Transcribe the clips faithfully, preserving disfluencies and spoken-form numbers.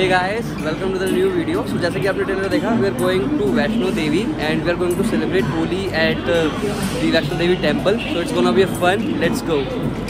Hey guys, welcome to the new video. So जैसे कि आपने ट्रेलर देखा, we are going to Vaishno Devi and we are going to celebrate Holi at the Vaishno Devi temple. So it's gonna be a fun, let's go.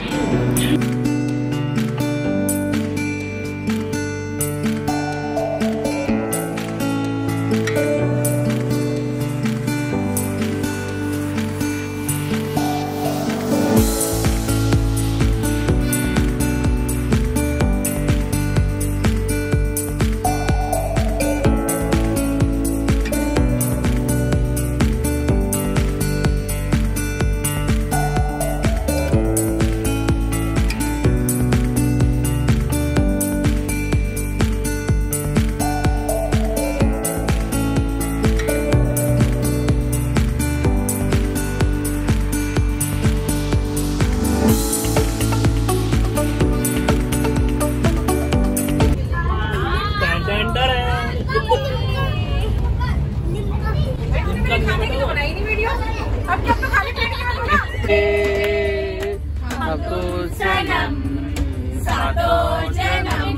अब तो जन्म सातों जन्म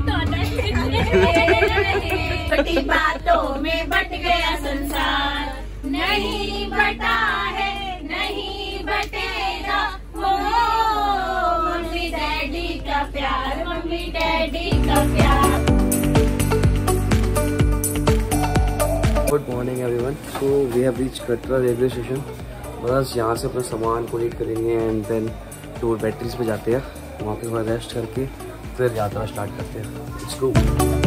बटी बातों में बट गया संसार, नहीं बटा है नहीं बटेगा वो मम्मी डैडी का प्यार, मम्मी डैडी का प्यार। Good morning everyone. So we have reach Katra railway station. बस यहाँ से अपना सामान को रीड करेंगे एंड देन टूर बैटरीज पे जाते हैं। वहाँ पे थोड़ा रेस्ट करके फिर यात्रा स्टार्ट करते हैं। Let's go.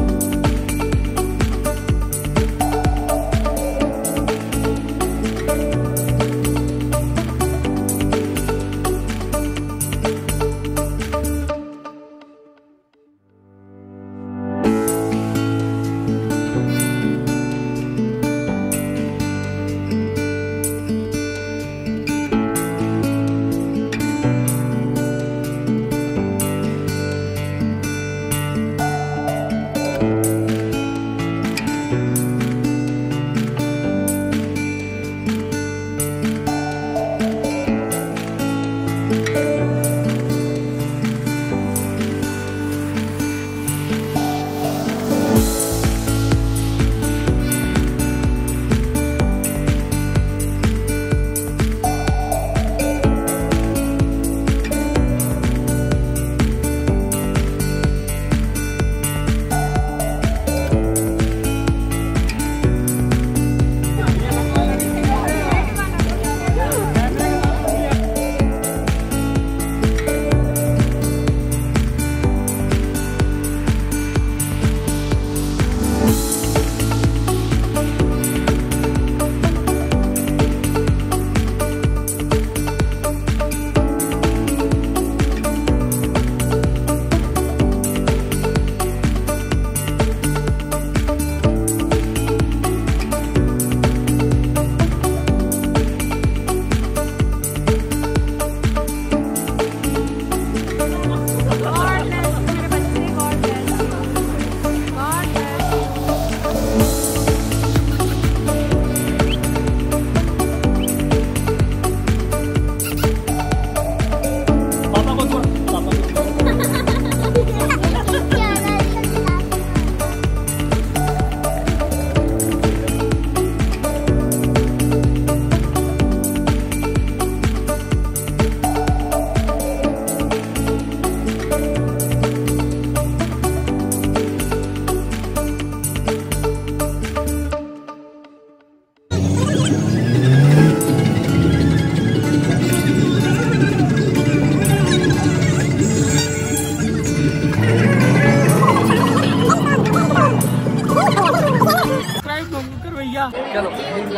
चलो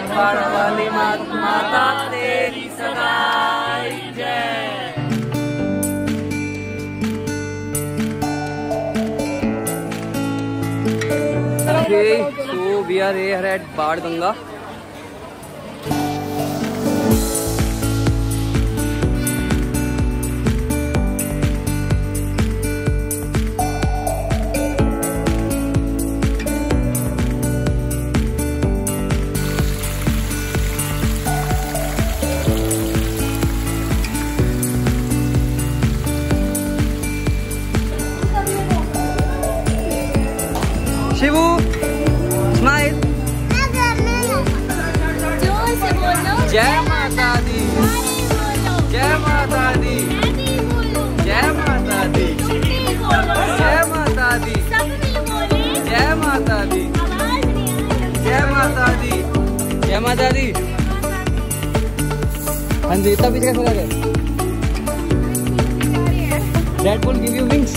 वाली माता तेरी सगाई जय। Okay, so we are here at Banganga. जय माता दी, जय माता दी, जय माता दी, जय माता दी, जय माता दी, जय माता दी, जय माता दी। हाँ जी, इतना पीछे कैसे लगे? Red Bull give you wings.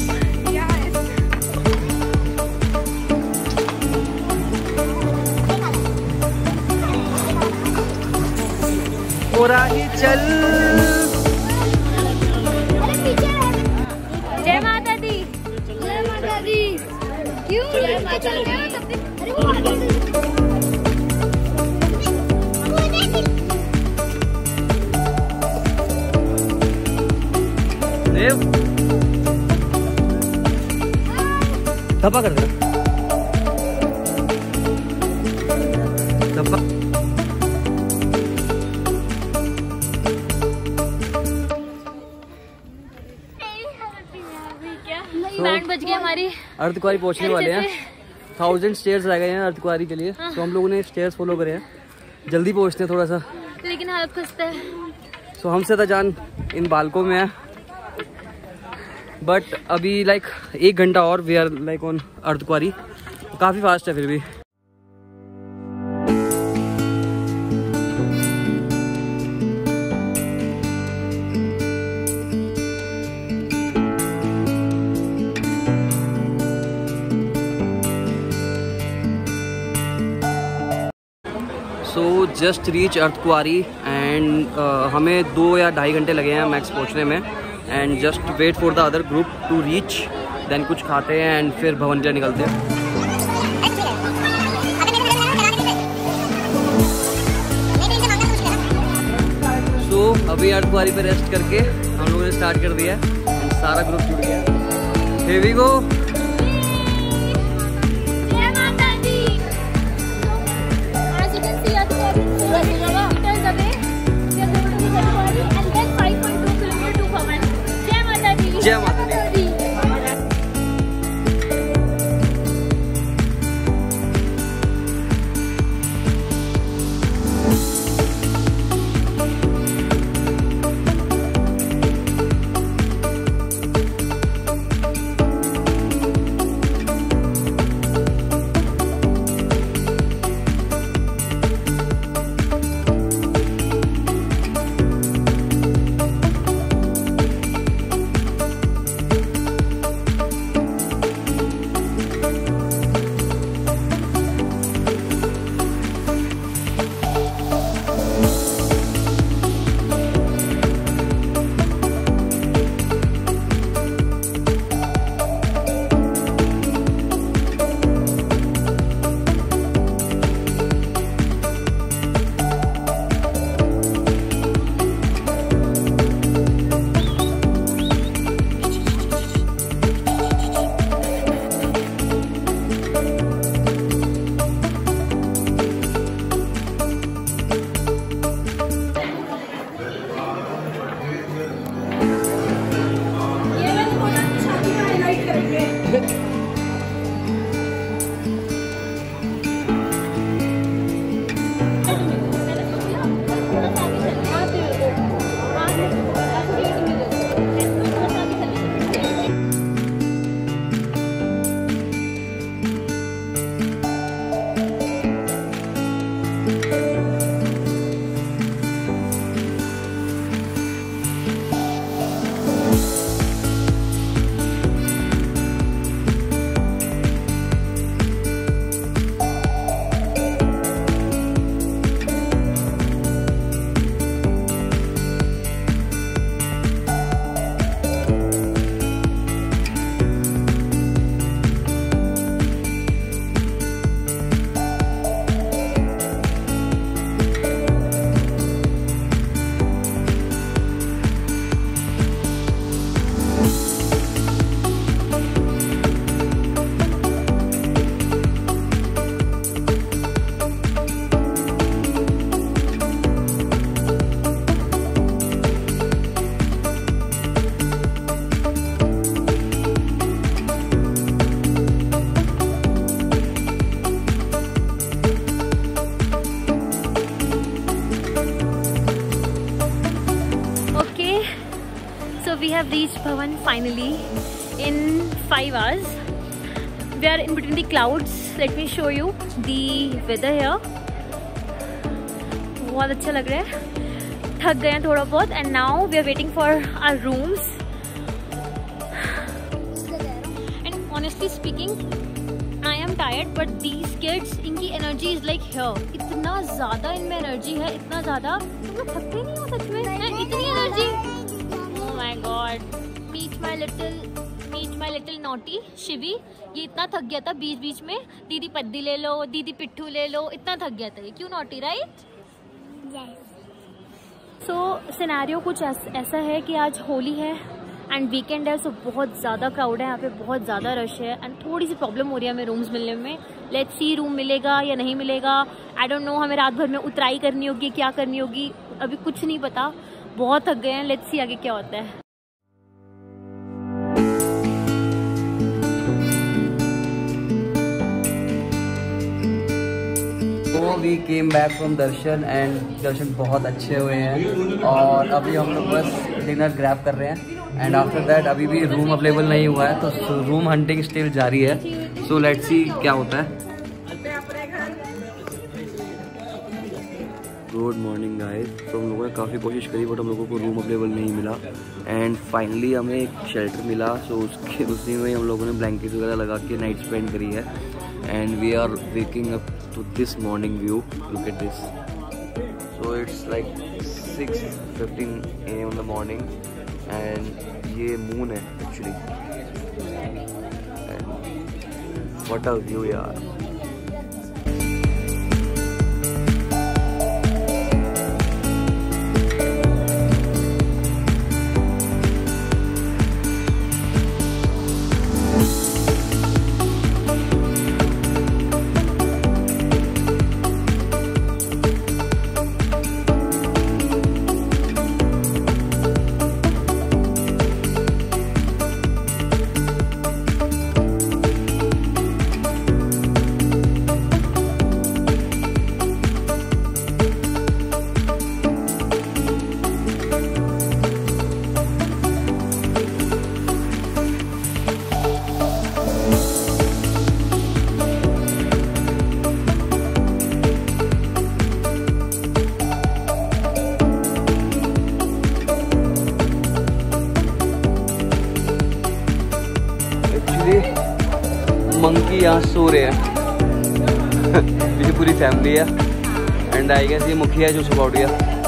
पूरा ही चल। जय माता दी, जय माता दी। क्यों जय माता दी? देव धप्पा कर दे, धप्पा। बैंड बज गया हमारी। अर्धकुंवारी पहुंचने वाले हैं। थाउजेंड स्टेयर्स रह गए हैं अर्धकुंवारी के लिए। हाँ। तो हम लोगों ने स्टेयर्स फॉलो करे हैं, जल्दी पहुंचते हैं थोड़ा सा, लेकिन हालत खस्ता है। तो हमसे तो जान इन बालकों में है, बट अभी लाइक एक घंटा और we are like on Ardhkuwari. काफ़ी फास्ट है फिर भी। So just reach Ardhkuwari and हमें दो या ढाई घंटे लगे हैं मैक्स पहुंचने में। And just wait for the other group to reach, then कुछ खाते हैं एंड फिर भवन के लिए निकलते हैं। सो so, अभी अर्धकुंवारी पे रेस्ट करके हम लोगों ने स्टार्ट कर दिया है, सारा ग्रुप जुड़ गया। Here we go। जय माता दी। have reached Bhavan finally in five hours. We are in between the clouds. Let me show you the weather here. बहुत अच्छा लग रहा है. थक गए हैं थोड़ा बहुत and now we are waiting for our rooms. And honestly speaking, I am tired, but these kids, इनकी energy is like here. इतना ज़्यादा इनमें energy है, इतना ज़्यादा. तुम लोग थकते नहीं हो सच में? है इतनी energy? Oh my God! Meet my little, meet my little naughty Shivi. ये इतना थक गया था बीच बीच में. दीदी पद्दी ले लो, दीदी पिट्ठू ले लो. इतना थक गया था ये. क्यों naughty, right? So so, scenario कुछ ऐसा है कि आज होली है एंड वीकेंड है, सो so बहुत ज़्यादा क्राउड है यहाँ पे, बहुत ज़्यादा रश है एंड थोड़ी सी प्रॉब्लम हो रही है हमें रूम्स मिलने में. लेट्स सी रूम मिलेगा या नहीं मिलेगा. आई डोंट नो, हमें रात भर में उतराई करनी होगी, क्या करनी होगी, अभी कुछ नहीं पता. बहुत थक गए हैं. लेट्स सी आगे क्या होता है. We came back from darshan and दर्शन बहुत अच्छे हुए हैं और अभी हम लोग बस डिनर ग्रैब कर रहे हैं एंड आफ्टर दैट अभी भी रूम अवेलेबल नहीं हुआ है तो रूम हंटिंग स्टिल जारी है. सो लेट्स सी क्या होता है. Good morning guys. तो हम लोगों ने काफ़ी कोशिश करी बट हम लोगों को रूम अवेलेबल नहीं मिला एंड फाइनली हमें एक शेल्टर मिला. सो so उसके उसी में हम लोगों ने ब्लैंकेट वगैरह लगा के नाइट स्पेंड करी है and we are waking up to this morning view. Look at this. So it's like six fifteen a m in the morning and ये moon है actually and what a view यार. Monkey यहाँ सो रहे हैं. ये पूरी फैमिली है एंड आई गेस ये मुखिया है जो सुबह उठ गया.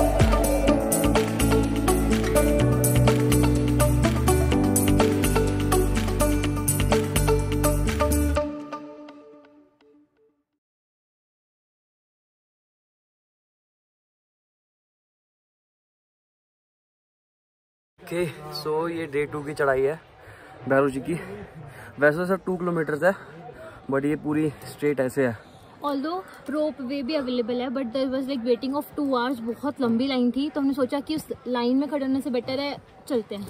ओके सो ये डे टू की चढ़ाई है भैरव जी की. वैसे तो सर टू किलोमीटर्स है बट ये पूरी स्ट्रेट ऐसे है. ऑल्दो रोप वे भी अवेलेबल है but there was like waiting of two hours. बहुत लंबी लाइन थी तो हमने सोचा कि उस लाइन में खड़े होने से बेटर है चलते हैं.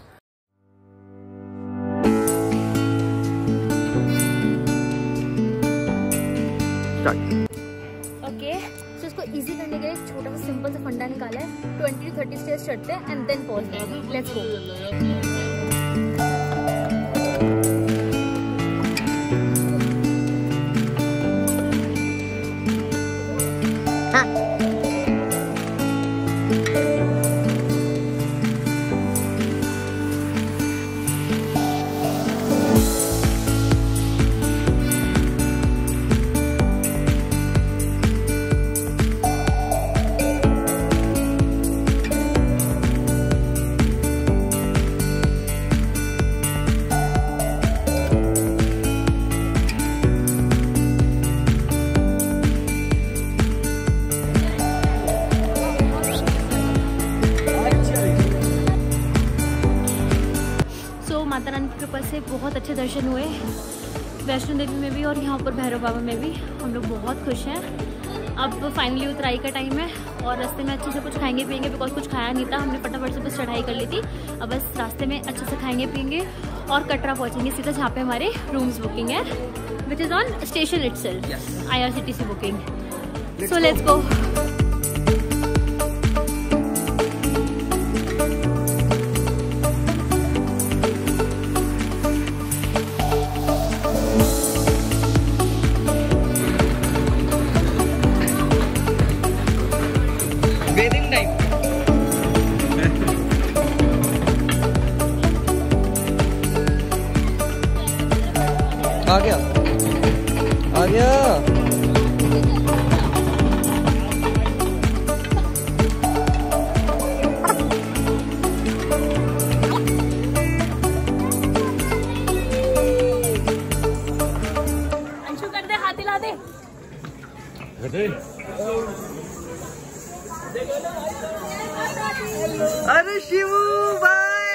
ओके सो इसको इजी करने के लिए एक छोटा सा सिंपल सा फंडा निकाला है. ट्वेंटी टू थर्टी स्टेयर्स चढ़ते हैं एंड देन पॉज करेंगे. Let's go. माता रानी की कृपा से बहुत अच्छे दर्शन हुए वैष्णो देवी में भी और यहाँ पर भैरव बाबा में भी. हम लोग बहुत खुश हैं. अब फाइनली उतराई का टाइम है और रास्ते में अच्छे से कुछ खाएंगे पिएंगे बिकॉज कुछ खाया नहीं था. हमने फटाफट से बस चढ़ाई कर ली थी. अब बस रास्ते में अच्छे से खाएंगे पिएंगे और कटरा पहुँचेंगे सीधा जहाँ पे हमारे रूम्स बुकिंग है which is on station itself. I R C T C booking. So let's go. Bathing time. आ गया आ गया। अंशु कर दे, हाथ हिला दे। अरे शिवू भाई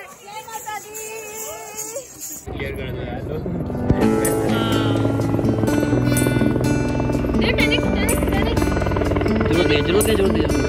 जरूरत है जरूरत है जरूरत है।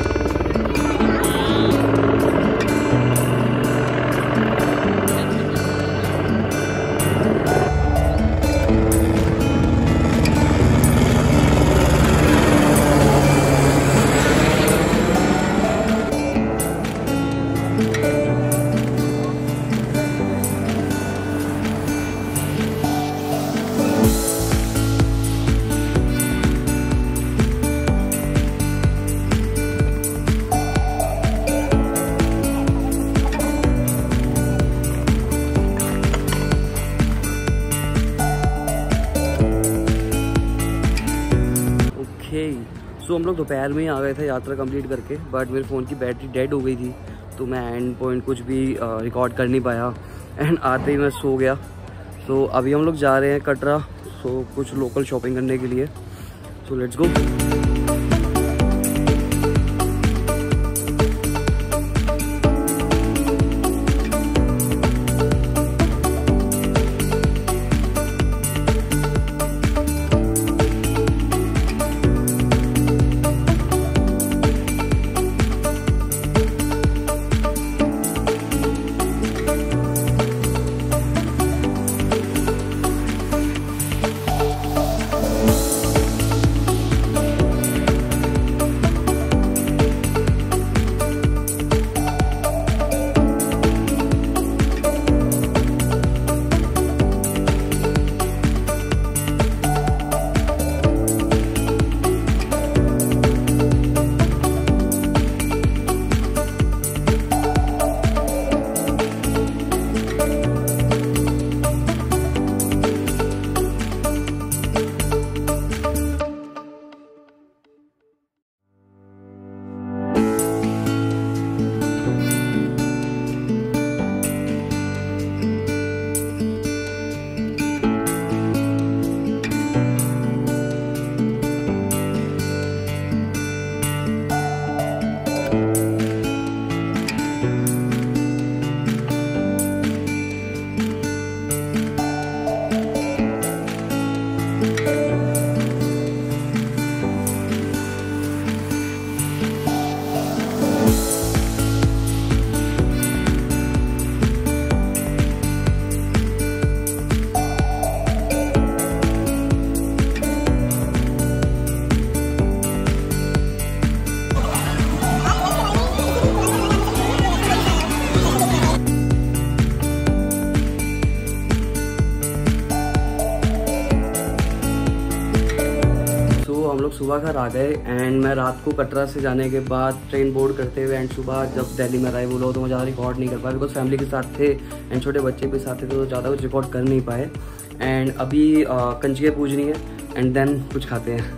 सो हम लोग दोपहर में ही आ गए थे यात्रा कंप्लीट करके, बट मेरे फ़ोन की बैटरी डेड हो गई थी तो मैं एंड पॉइंट कुछ भी रिकॉर्ड कर नहीं पाया एंड आते ही मैं सो गया। सो अभी हम लोग जा रहे हैं कटरा, सो कुछ लोकल शॉपिंग करने के लिए। So let's go. सुबह घर आ गए एंड मैं रात को कटरा से जाने के बाद ट्रेन बोर्ड करते हुए एंड सुबह जब दिल्ली में अराइवल हुआ तो मैं ज़्यादा रिकॉर्ड नहीं कर पाया बिकॉज फैमिली के साथ थे एंड छोटे बच्चे भी साथ थे तो ज़्यादा कुछ रिकॉर्ड कर नहीं पाए। एंड अभी कंजके पूजनी है एंड देन कुछ खाते हैं।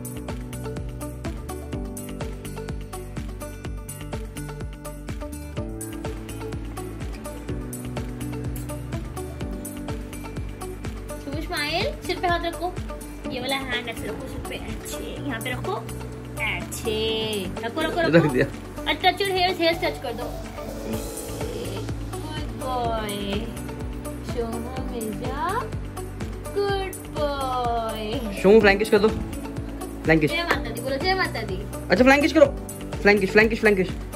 स्माइल, सिर पे हाथ रखो, ये वाला हैंड ऐसे रखो सिर पे, अच्छे यहाँ पे रखो, अच्छे रखो रखो रखो रख दिया। Touch your hairs, hairs touch कर दो। Good boy Shoma Mirza, good boy. Shoma फ्लैंकिश कर दो, फ्लैंकिश। जय माता दी बोलो, जय माता दी। अच्छा फ्लैंकिश करो, फ्लैंकिश फ्लैंकिश फ्लैंकिश।